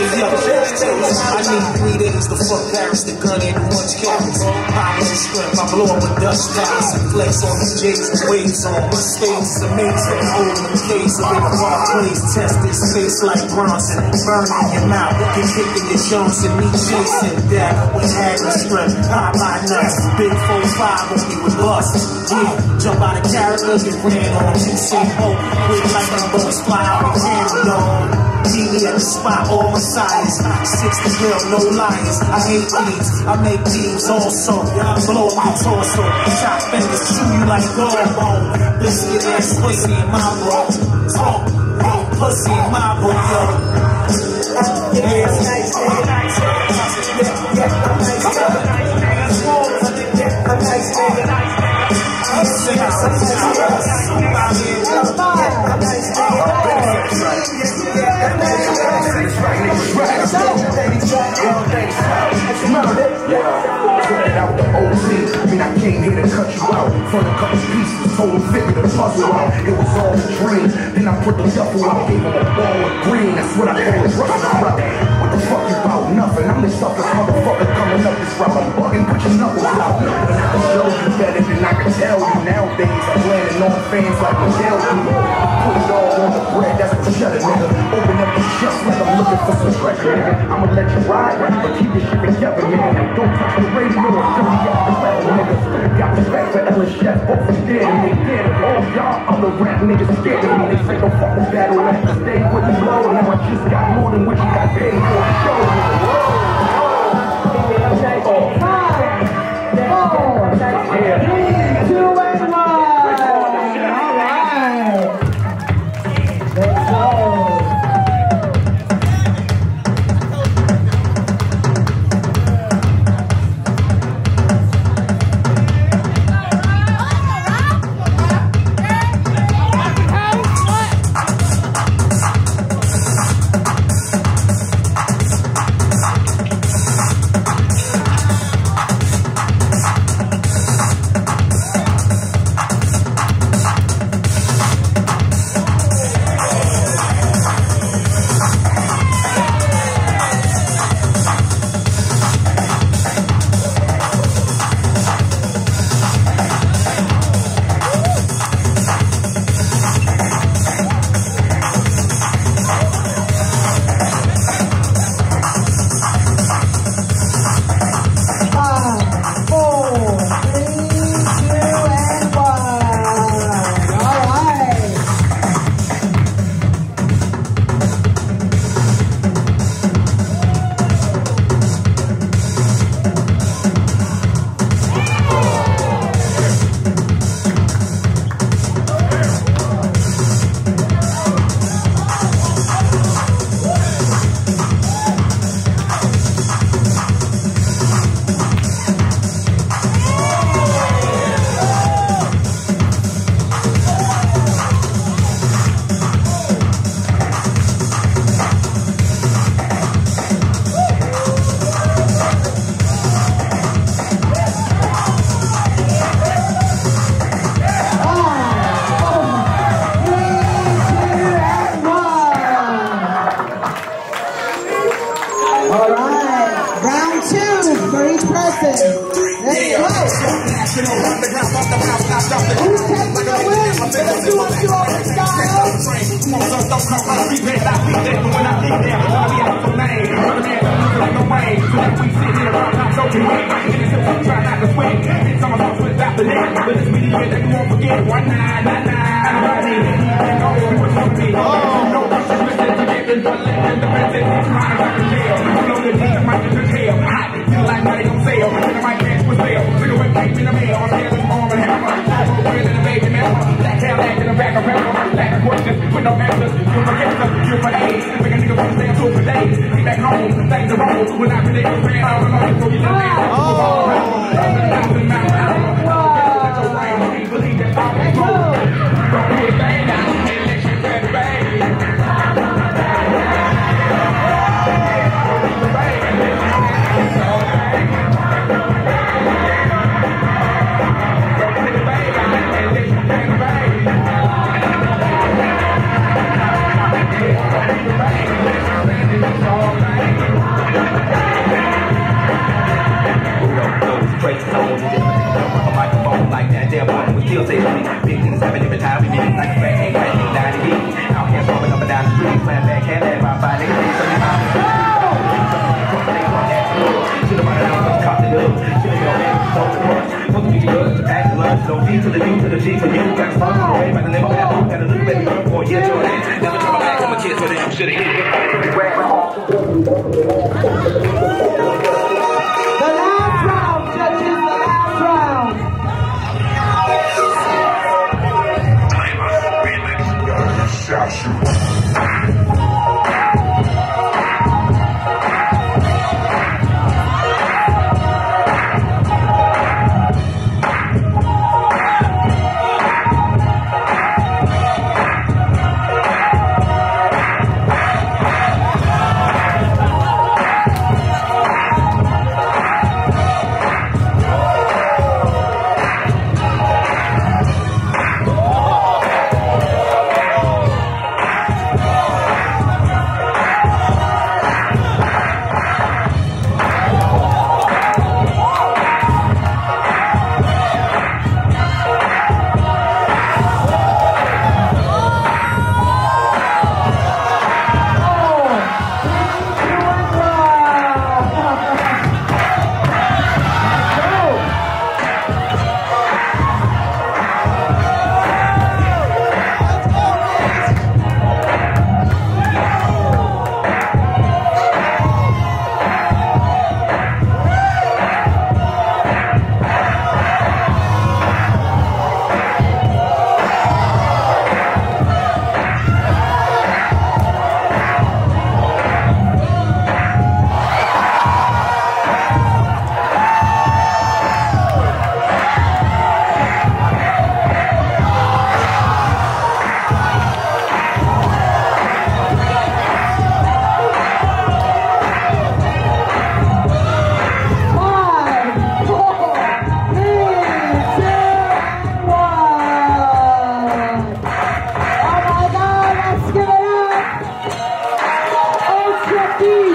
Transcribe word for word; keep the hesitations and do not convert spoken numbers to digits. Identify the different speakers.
Speaker 1: yo, I need three days to fuck Paris, the gun ain't much carrots. Powers and strength, I blow up with dust clouds and flex on the J's and waves on. My space is amazing, holding the case of in a bar place. Test this face like Bronson, burn in your mouth, get kicked in your Johnson, me chasing death with added strength. Pop my nuts, big four five on me with bust. Yeah, jump out of characters, get ran on. You say hope, quick like them boats fly out and carry on. Meet me at the spot, all Messiahs. sixty real, no liars. I hate thieves, I make thieves also. Blow up my torso, chop fingers, chew you like dog bone. Biscuit ass pussy in my bro. Talk, yo, pussy in my bro, yo. Yeah, it's nice, man. Yeah, yeah, I'm nice, man. I'm nice, man. I'm sing out, I'm nice, out the O C, I mean I came here to cut you out. From a couple pieces, total fit me the puzzle out. It was all a dream. Then I put the duffel out, gave him a ball of green. That's what I call a rush. What the fuck you about? Nothing. I'm the toughest motherfucker coming up this route. I'm bugging, put your knuckles out. And I can show you better than I can tell you. Nowadays I'm landing on fans like Michelle do. Put it all on the bread, that's a cheddar, nigga. Open up the chest like I'm looking for some treasure, nigga. I'ma let you ride, but keep this shit together, nigga. Don't touch the radio or dirty out the level, nigga. Got respect for Ella Chef, both from dead and they dead. All y'all other rap niggas scared of me. They say don't fuck with battle rap. Stay with the blow. Now I just got more than what you got paid for the show, nigga. Five, four, three, two, and one. All right.
Speaker 2: C to the U to the G to you. Got to start away by the name of that loop. Had a little baby girl for a year, Jordan. Never coming back from a kid for them. Should've hit it.
Speaker 3: The last round, judges, the last round. Peep.